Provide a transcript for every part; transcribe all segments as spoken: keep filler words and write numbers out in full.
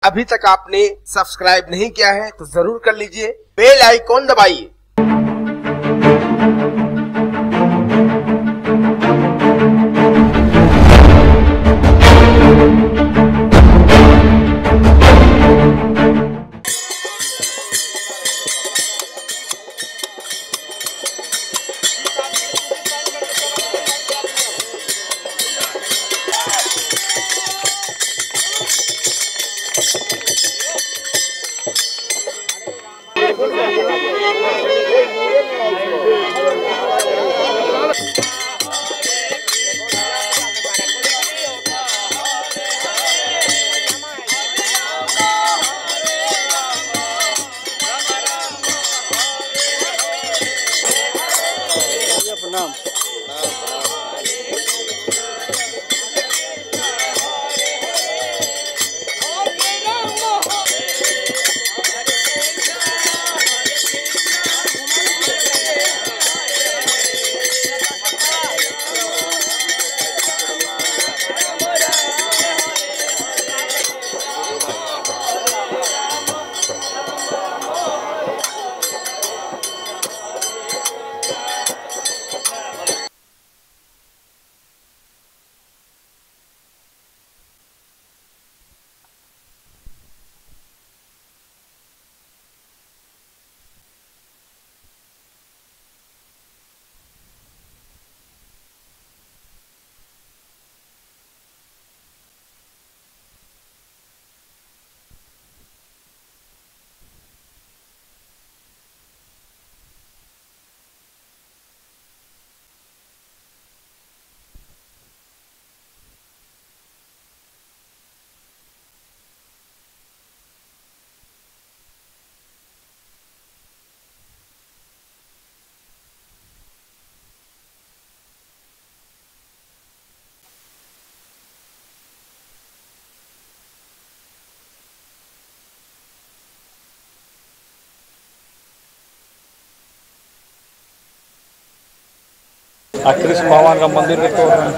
अभी तक आपने सब्सक्राइब नहीं किया है तो जरूर कर लीजिए, बेल आइकॉन दबाइए। कृष्ण भगवान का मंदिर को तोड़ रहे हैं।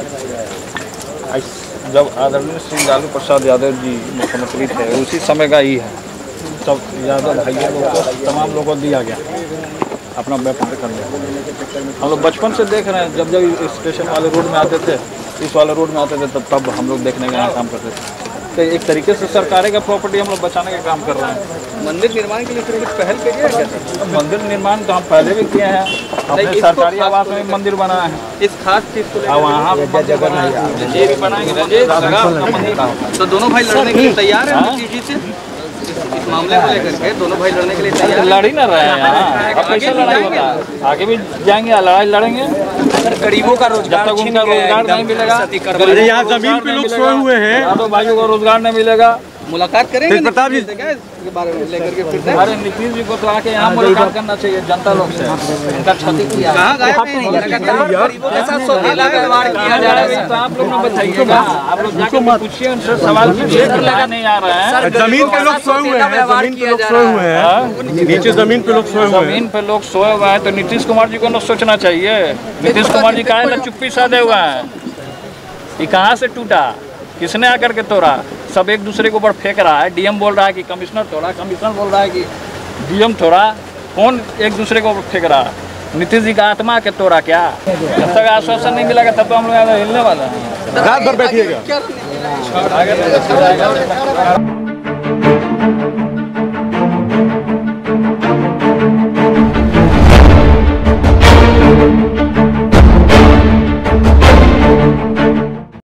जब आदरणीय श्री लालू प्रसाद यादव जी मुख्यमंत्री थे उसी समय का ही है। सब यादव भाइयों लोग को तमाम लोगों को दिया गया अपना व्यापार करने। हम लोग बचपन से देख रहे हैं, जब जब स्टेशन वाले रोड में आते थे, इस वाले रोड में आते थे, तब तब हम लोग देखने का काम करते थे। तो एक तरीके से सरकार का प्रॉपर्टी हम लोग बचाने का काम कर रहे हैं। मंदिर निर्माण के लिए फिर कुछ पहल करिए क्या सर? मंदिर निर्माण तो हम पहले भी किए हैं, अपने सरकारी आवास में मंदिर बनाया है। इस खास चीज को वहाँ जगह नहीं ये भी बनाएंगे तो दोनों भाई लड़ने के लिए तैयार हैं नीतीश जी से इस मामले को लेकर के? दोनों भाई लड़ने के लिए तैयार? लड़ ही ना रहे हैं यहाँ, अब कैसे लड़ाई होता है? आगे भी जाएंगे, लड़ाई लड़ेंगे। गरीबों का रोजगार, जब तक उनका रोजगार नहीं मिलेगा, यहाँ जमीन पे लोग सोए हुए हैं, तो भाइयों को रोजगार नहीं मिलेगा। मुलाकात करेंगे प्रताप जी क्या इसके बारे में लेकर के? फिर अरे नीतीश जी को तो आके यहाँ मुलाकात करना चाहिए जनता लोग से। इनका क्षति किया कहाँ गए हैं? गरीबों के साथ सौदेला व्यवहार किया जा रहा है। तो आप लोग न बताइएगा, आप लोग जाके पूछिए उनसे, सवाल कीजिए, लगा नहीं आ रहा है। जमीन पे लोग सोए हुए हैं, जमीन पे लोग सोए हुए हैं, नीचे जमीन पे लोग सोए हुए हैं। जमीन पे लोग सोए हुए हैं तो नीतीश कुमार जी को न सोचना चाहिए। नीतीश कुमार जी काहे ना चुप्पी साधे हुए हैं? ये कहाँ से टूटा, किसने आकर के तोड़ा? सब एक दूसरे के ऊपर फेंक रहा है। डीएम बोल रहा है कि कमिश्नर तोड़ा, कमिश्नर बोल रहा है कि डीएम तोड़ा। कौन एक दूसरे को फेंक रहा है? नीतीश जी का आत्मा के तोड़ा क्या? जब तक आश्वासन नहीं मिलेगा तब तो हम लोग हिलने वाला है। रात भर बैठिएगा।